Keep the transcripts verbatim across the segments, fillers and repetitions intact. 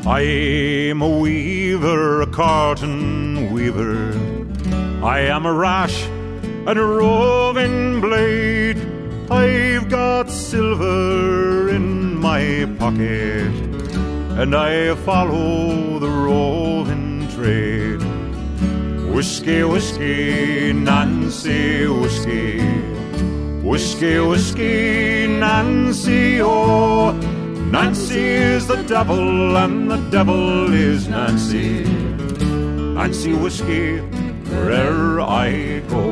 I'm a weaver, a carton weaver. I am a rash and a roving blade. I've got silver in my pocket, and I follow the roving trade. Whiskey, whiskey, Nancy, whiskey. Whiskey, whiskey, Nancy, oh. Nancy is the devil and the devil is Nancy. Nancy whiskey where'er I go.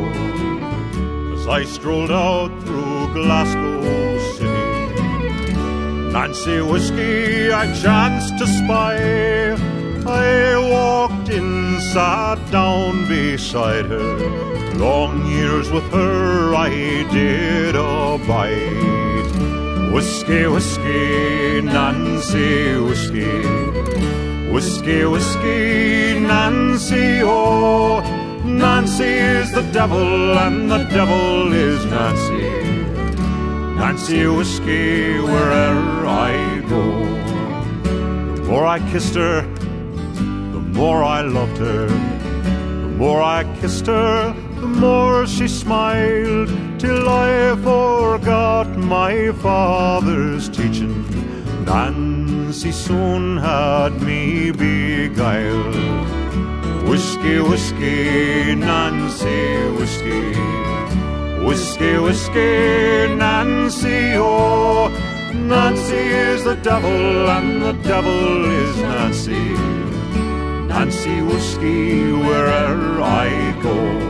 As I strolled out through Glasgow City, Nancy whiskey I chanced to spy. I walked in, sat down beside her. Long years with her I did abide. Whiskey, whiskey, Nancy whiskey. Whiskey, whiskey, Nancy, oh. Nancy is the devil and the devil is Nancy. Nancy whiskey wherever I go. The more I kissed her, the more I loved her. The more I kissed her, the more she smiled, till I forgot my father's teaching. Nancy soon had me beguiled. Whiskey, whiskey, Nancy whiskey. Whiskey, whiskey, Nancy, oh. Nancy is the devil and the devil is Nancy. Nancy whiskey wherever I go.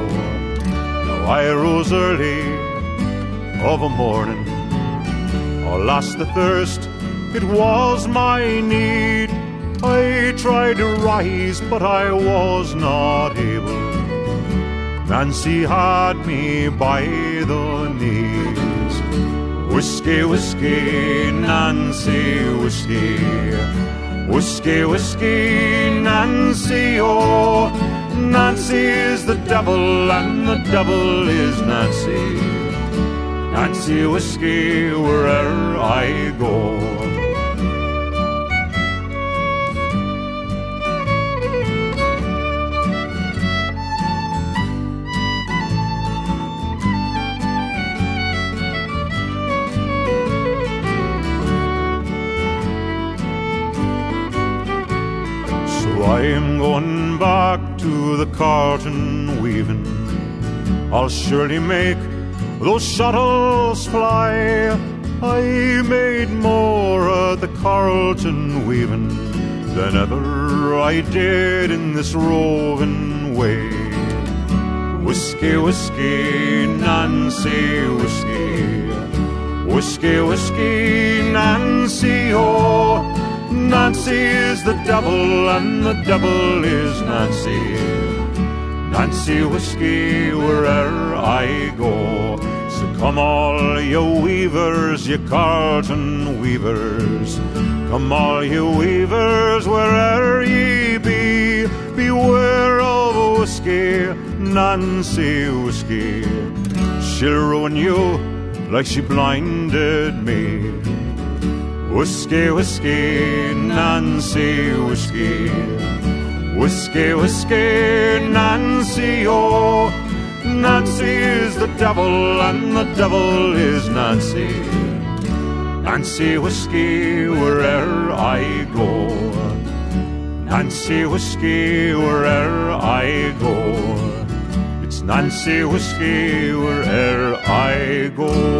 I rose early of a morning. Alas, the thirst, it was my need. I tried to rise, but I was not able. Nancy had me by the knees. Whiskey, whiskey, Nancy whiskey. Whiskey, whiskey, Nancy, oh. Nancy is the devil and the devil is Nancy. Nancy whiskey wherever I go. So I'm going back to the carton weaving. I'll surely make those shuttles fly. I made more at the Carlton weaving than ever I did in this roving way. Whiskey, whiskey, Nancy whiskey. Whiskey, whiskey, Nancy, oh. Nancy is the devil and the devil is Nancy. Nancy whiskey wherever I go. So come all you weavers, you carton weavers. Come all you weavers wherever ye be. Beware of whiskey, Nancy whiskey. She'll ruin you like she blinded me. Whiskey, whiskey, Nancy whiskey. Whiskey, whiskey, Nancy, oh. Nancy is the devil and the devil is Nancy. Nancy whiskey wherever I go. Nancy whiskey wherever I go. It's Nancy whiskey wherever I go.